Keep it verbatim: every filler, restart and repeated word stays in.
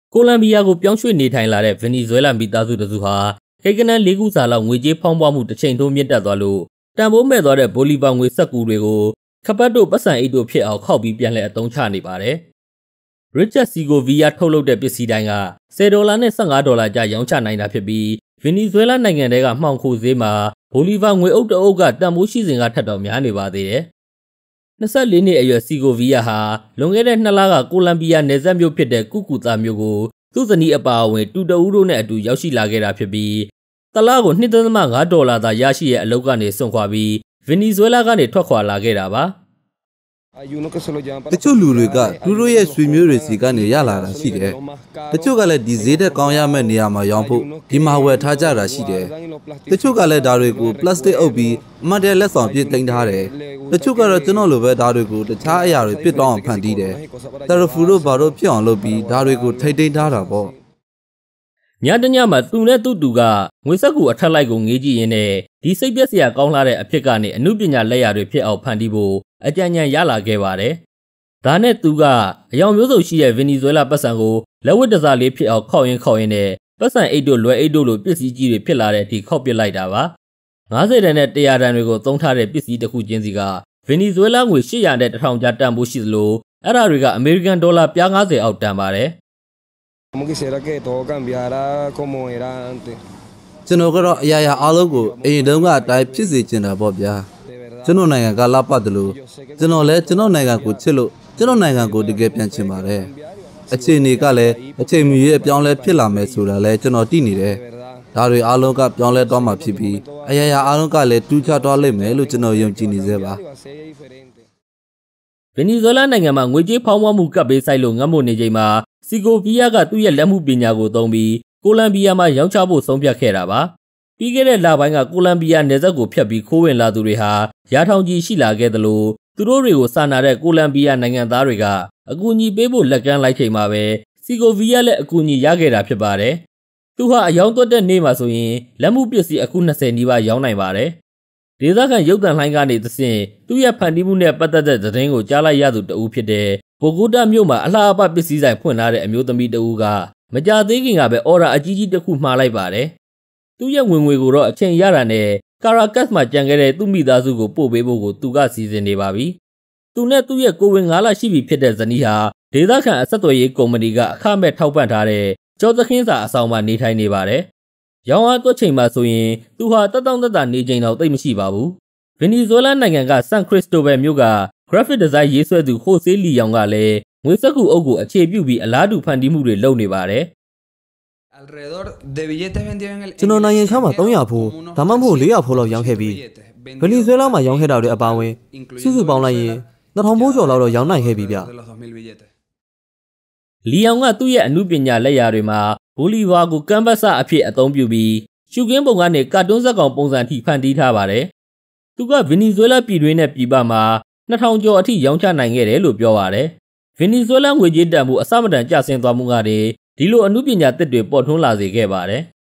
ကိုလံဘီယာကိုပြောင်းရွှေ့နေထိုင်လာတဲ့ဗင်နီဇွဲလားမိသားစုတစုဟာကိကနန်းလေးခုစာလောက်ငွေကြေးဖောင်းပွားမှုတစ်ချိန်ထိုးမြင့်တက်သွားလို့တန်ဖိုးမဲ့သွားတဲ့ဘိုလီဗာငွေစက်ကူတွေကိုခပတ်တို့ပတ်စံအိတ်တို့ဖြစ်အောင်ခောက်ပြီးပြန်လည်အသုံးချနေပါတယ်။ Richard Segovia ထုတ်လုပ်တဲ့ပစ္စည်းတိုင်းကဆယ်ဒေါ်လာနဲ့ဆယ့်ငါးဒေါ်လာကျရောင်းချနိုင်တာဖြစ်ပြီးဗင်နီဇွဲလားနိုင်ငံထဲကမှောင်ခိုဈေးမှာဘိုလီဗာငွေအုပ်တအုပ်ကတန်ဖိုးရှိစဉ်ကထက်တော့များနေပါသေးတယ်။နှစ်ဆယ့်လေးနှစ်အရွယ် Segovia ဟာလွန်ခဲ့တဲ့နှစ်လကကိုလံဘီယာနယ်စပ်မြို့ဖြစ်တဲ့ကုကူတာမြို့ကိုသူ့ဇနီးအပါအဝင်တူတဦးတို့နဲ့အတူရောက်ရှိလာခဲ့တာဖြစ်ပြီးတလကို နှစ်ဒသမငါးဒေါ်လာသာရရှိရဲ့အလုပ်ကနေစွန့်ခွာပြီးဗင်နီဇွဲလားကနေထွက်ခွာလာခဲ့တာပါတချို့လူတွေကသူတို့ရဲ့ဆွေမျိုးတွေစီကနေရလာတာရှိတယ်တချို့ကလည်းဒီဈေးတက်ကောင်းရမယ့်နေရာမှာရောင်းဖို့ဒီမှာဝယ်ထားကြတာရှိတယ်တချို့ကလည်းဒါတွေကိုပလတ်စတစ်အုပ်ပြီးအမတ်တဲ့လက်ဆောင်ပြစ်သိမ်းထားတယ်တချို့ကတော့ကျွန်တော်လိုပဲဒါတွေကိုတခြားအရာတွေပြစ်တောင်းအောင်ဖန်တီးတယ်တရဖူတို့ဘာတို့ဖြစ်အောင်လုပ်ပြီးဒါတွေကိုထိတ်သိမ်းထားတာပေါ့ညတညမှာသူနဲ့သူ့တူကငွေစက်ကူအထက်လိုက်ကိုငေးကြည့်ရင်းနဲ့ဒီစိတ်ပြက်စရာကောင်းလာတဲ့အဖြစ်ကနေအမှုပညာလက်ရာတွေဖြစ်အောင်ဖန်တီးဖို့အကြံဉာဏ်ရလာခဲ့ပါတယ်။ဒါနဲ့သူကအယောင်မျိုးစုံရှိတဲ့ဗင်နီဇွဲလားပတ်စံကိုလက်ဝတ်တစားလေးဖြစ်အောင်ခောက်ရင်းခောက်ရင်းနဲ့ပတ်စံအိတ်တို့လွယ်အိတ်တို့လိုပစ္စည်းကြီးတွေဖြစ်လာတဲ့အထိခောက်ပစ်လိုက်တာပါ။ငါးဆယ်တန်နဲ့တစ်ရာတန်တွေကိုသုံးထားတဲ့ပစ္စည်းတစ်ခုချင်းစီကဗင်နီဇွဲလားငွေရှစ်ရာနဲ့တစ်ထောင်ကျပ်တန်ဖိုးရှိသလိုအဲ့ဒါတွေကအမေရိကန်ဒေါ်လာပြားငါးဆယ်အောက်တန်ပါတယ်။ Como quisiera que todo cambiara como era antes. ကျွန်တော်ကတော့အရာရာအားလုံးကိုအရင်တုန်းကအတိုင်းဖြစ်စေချင်တာပေါ့ဗျာကျွန်တော်နိုင်ငံကလာပတ်တယ်လို့ကျွန်တော်လည်းကျွန်တော်နိုင်ငံကိုချစ်လို့ကျွန်တော်နိုင်ငံကိုတကယ်ပြန်ချင်ပါတယ်အခြေအနေကလည်းအချိန်မီရဲ့အပြောင်းလဲဖြစ်လာမယ်ဆိုတာလည်းကျွန်တော်သိနေတယ်ဒါတွေအားလုံးကပြောင်းလဲသွားမှာဖြစ်ပြီးအရာရာအားလုံးကလည်းတူးချသွားလိမ့်မယ်လို့ကျွန်တော်ယုံကြည်နေသေးပါဗင်နီဇွဲလားနိုင်ငံမှာငွေကြေးဖောင်းပွားမှုကပ်ပေးဆိုင်လို့ငတ်မွနေချိန်မှာစီဂိုဗီယာကသူ့ရဲ့လက်မှုပညာကိုသုံးပြီးကိုလံဘီယာမှာရောင်းချဖို့ဆုံးဖြတ်ခဲ့တာပါပြီးခဲ့တဲ့လပိုင်းကကိုလံဘီယာနယ်စပ်ကိုဖြတ်ပြီးခိုးဝင်လာသူတွေဟာရာထောင်ကြီးရှိလာခဲ့သလိုသူတို့တွေကိုစာနာတဲ့ကိုလံဘီယာနိုင်ငံသားတွေကအကူအညီပေးဖို့လက်ကမ်းလိုက်ချိန်မှာပဲစီဂိုဗီယာလည်းအကူအညီရခဲ့တာဖြစ်ပါတယ်သူဟာအယောင်သွက်တဲ့နေ့မှာဆိုရင်လက်မှုပစ္စည်းအခုနှစ်ဆယ်နီးပါးရောင်းနိုင်ပါတယ်ဒေသခံရုပ်သံလှိုင်းကနေသဖြင့်သူ့ရဲ့ဖန်တီးမှုနဲ့ပတ်သက်တဲ့သတင်းကိုကြားလိုက်ရသူတဦးဖြစ်တဲ့ဘိုဂိုတာမြို့မှာအလှအပပစ္စည်းဆိုင်ဖွင့်ထားတဲ့အမျိုးသမီးတဦးကမကြသေးခင်ကပဲအော်ဒါအကြီးကြီးတစ်ခုမှားလိုက်ပါတယ်။သူ့ရဲ့ဝင်ငွေကိုတော့အချိန်ရတာနဲ့ကာရာကတ်မှာကြံခဲ့တဲ့သူ့မိသားစုကိုပို့ပေးဖို့ကိုသူကစီစဉ်နေပါပြီ။သူနဲ့သူ့ရဲ့ကိုဝင်ငါးလရှိပြီဖြစ်တဲ့ဇနီးဟာဒေသခံအဆက်အသွယ်ရေးကုမ္ပဏီကအခမဲ့ထောက်ပံ့ထားတဲ့ကျော်သခင်းစာအဆောင်မှာနေထိုင်နေပါတယ်။ရောင်းအားသွက်ချိန်မှာဆိုရင်သူဟာတက်တောင့်တက်တာနေချိန်တော့သိပ်မရှိပါဘူး။ဗင်နီဇွဲလားနိုင်ငံကဆန်ခရစ္စတိုဘယ်မြို့ကgraphic design ရေးဆွဲသူဟိုဆေးလီယောင်ကလည်းငွေစက်ကူအုပ်ကိုအခြေပြုပြီးအလားတူဖန်တီးမှုတွေလုပ်နေပါတယ်ကျွန်တော်နိုင်ငံခြားမှာသုံးရာဖိုးဒါမှမဟုတ်လေးရာဖိုးလောက်ရောင်းခဲ့ပြီးဗင်နီဇွဲလားမှာရောင်းခဲ့တာတွေအပါအဝင်စုစုပေါင်းလိုက်ရင်နှစ်ထောင်ဖိုးကျော်လောက်တော့ရောင်းနိုင်ခဲ့ပြီဗျလီယောင်ကသူ့ရဲ့အမှုပညာလက်ရာတွေမှာဘိုလီဗာကိုကမ်ဗတ်စအဖြစ်အသုံးပြုပြီးရှုခင်းပုံကနေကာတွန်းဇာတ်ကောင်ပုံစံထိဖန်တီးထားပါတယ်သူကဗင်နီဇွဲလားပြည်တွင်းနဲ့ပြည်ပမှာနှစ်ထောင်ကျော်အထိရောင်းချနိုင်ခဲ့တယ်လို့ပြောပါတယ်ဗင်နီဇွဲလားငွေကြေးတန်ဖိုးအစမတန်ကျဆင်းသွားမှုကတည်းဒီလိုအမှုပညာသစ်တွေပေါ်ထွန်းလာစေခဲ့ပါတယ်